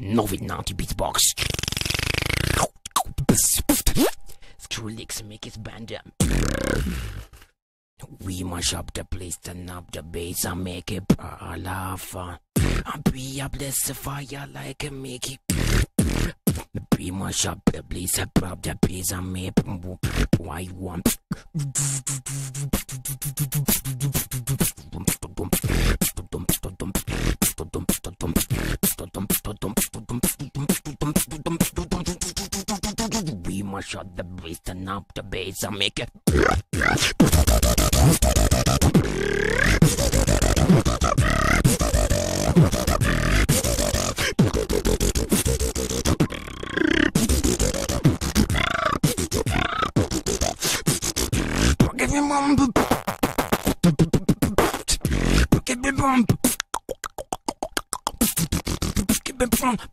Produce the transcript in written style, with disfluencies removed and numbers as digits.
Novel Natiy beatbox. Skrillex make his band up. We mash up the place, turn up the bass, and make it all off. And be a blessed fire like a Mickey. We mash up the place, up the bass, and make it why you want. We mash up the bass, turn up the bass, and make it. Give me bump. Give me bump. Give me bump.